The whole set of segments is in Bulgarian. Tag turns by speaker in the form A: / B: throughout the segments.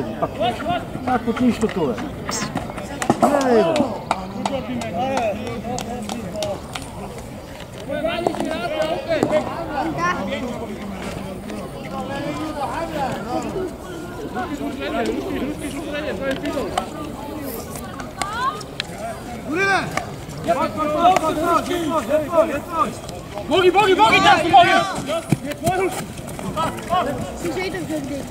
A: седи. Пак от нищото, бе. Гледай го.
B: Bogi, Bogi, Bogi, daar is de Bogi!
C: Ze zitten op dit.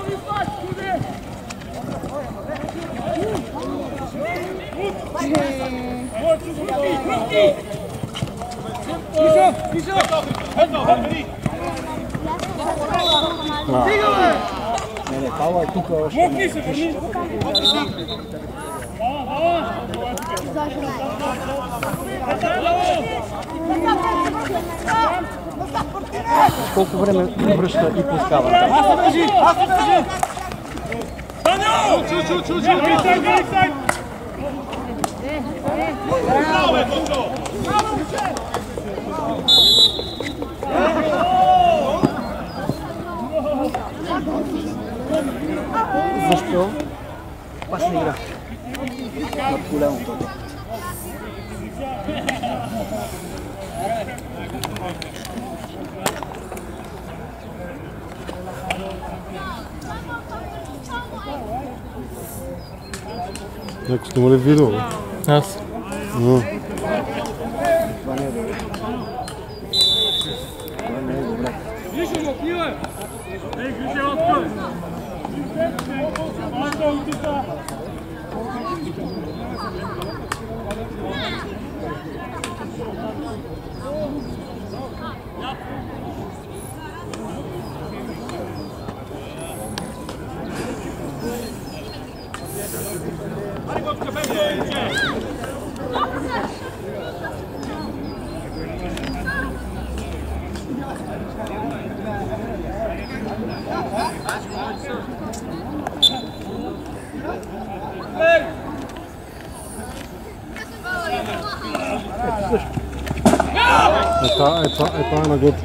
A: Не, Павла е тук още. Колко време връща и пускава? Защо? Пасна игра. Над голямото.
D: Някой снима ли видео?
B: Аз.
A: Това не е добре. Това не е добре.
D: Това е на Гочо.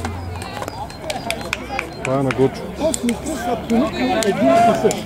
D: Това е на Гочо.
A: 8 плюс абсолютно един и същ.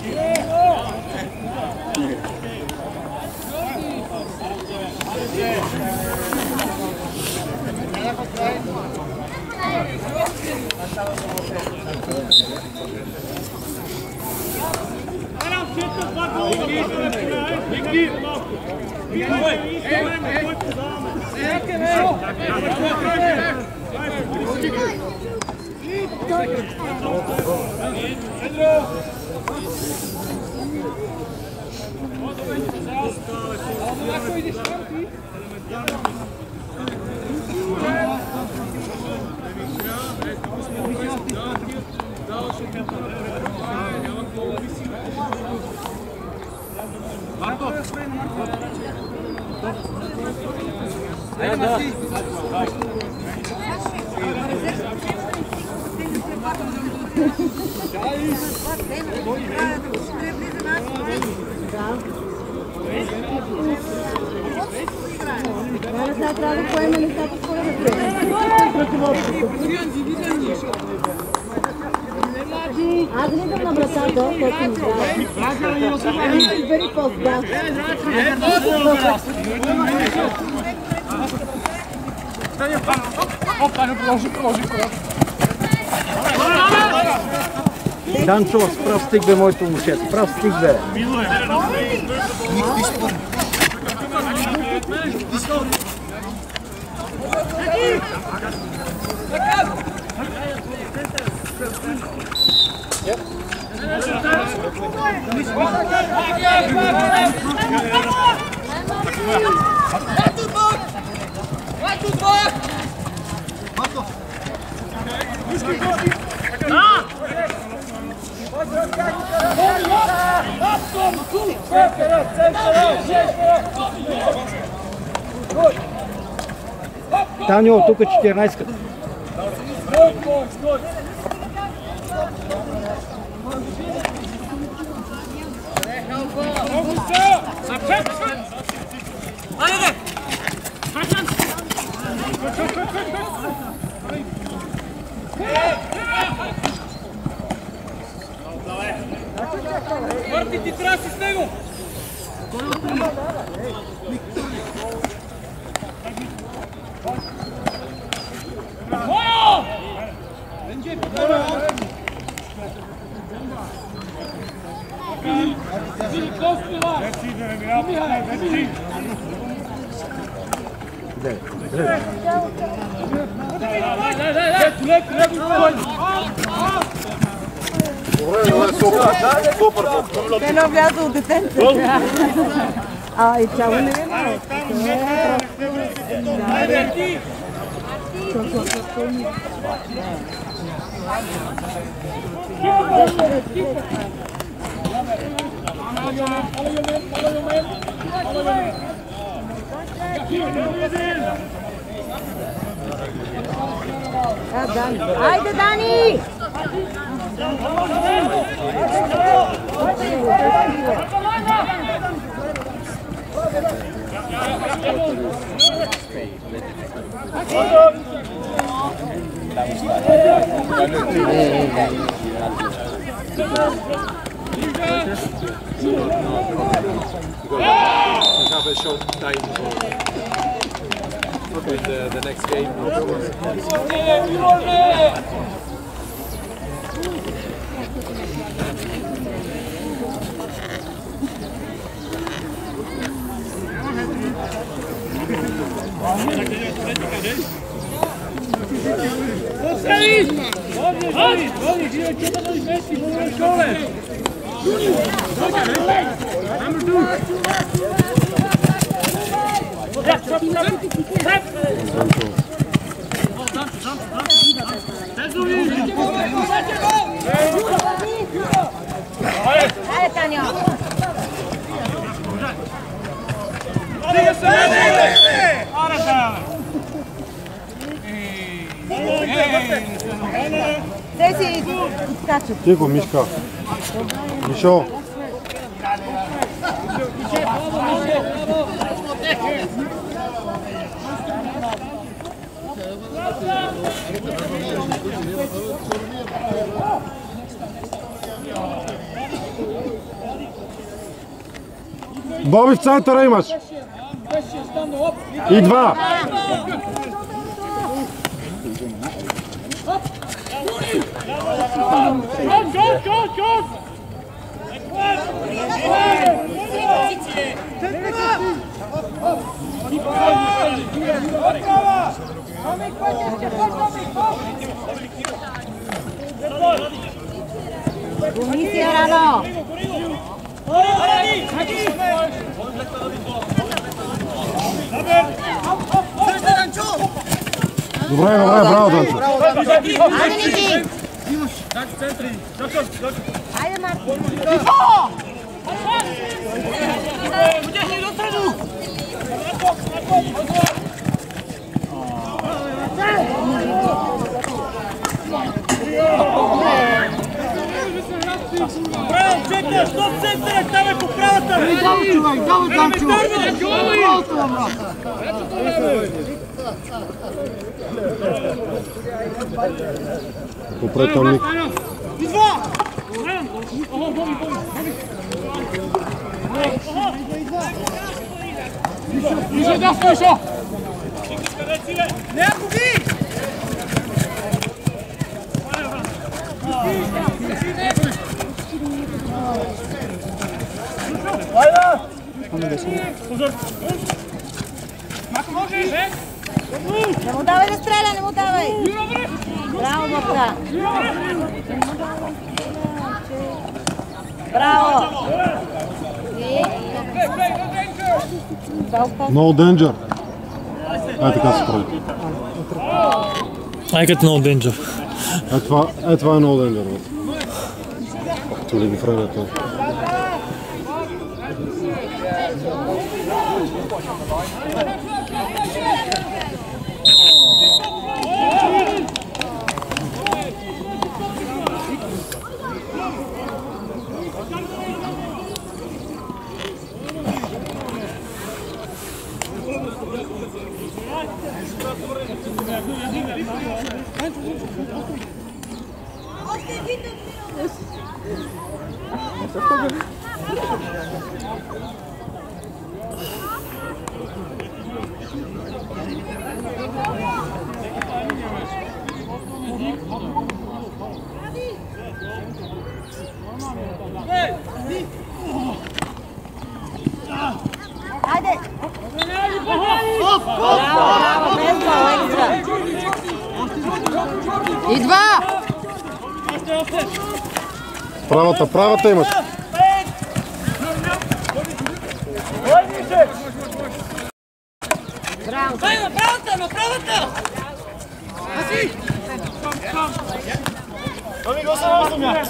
C: Сега трябва да поеме нещата според аз не идвам на вратата, който ми дава. Бери по-сда.
A: Данчо, с прав стик бе, моето момче. С прав стик бе. Таню, тук 14-ката.
B: ти траси с него!
C: Те не вляза от детенце. И тяло не е малко. Айде, Дани!
E: Have a short time with the next game.
C: Айде, Таня! Те си изкачат.
D: Тихо, Мишка. Мишо. Боби, в центъра имаш. И два.
C: Комисия рано!
D: Добре, браво, Данчо.
C: Айде, Ники! Айде, Марко!
B: Браво, център! Стоп център! Там е по правата!
A: Давай, човек! Давай, Данчо!
D: Попред там Ник.
B: Вижу, да, слышал! Не, губи!
C: Не му давай да стреля, не му давай! Браво, Марка! Браво!
D: No danger. Ай така се прави.
B: Ай като no danger.
D: Това е no danger. Това ли ги фреля това?
C: Ajde! Bravo, bez gol, ekstra! I dva!
D: Правата имаш.
C: Браво!
B: Направата!
A: Ами го само разумя.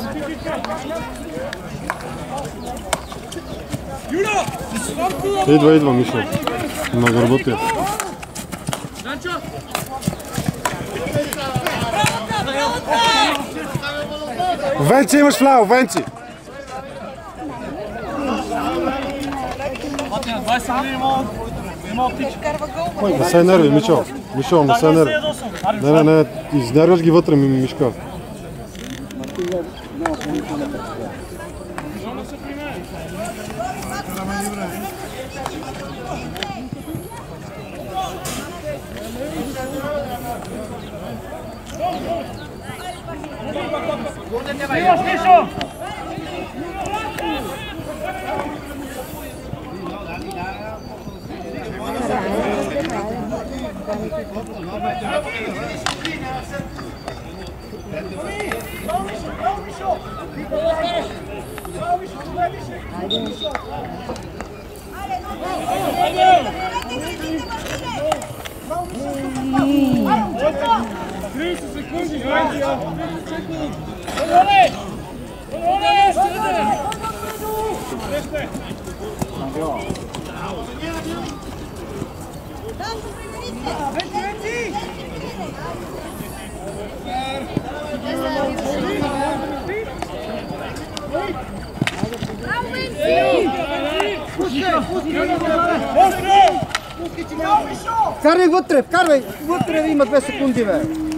D: Идва, Мишо. На гърбото. Венци имаш вляво, Венци!
A: 20 години има оптичка.
D: Не се нерви, Мишо. Мишо, не се нерви. Не, изнервяш ги вътре, Мишка.
B: Милош, Мишо!
A: Вкарвай вътре, има 2 секунди, бе!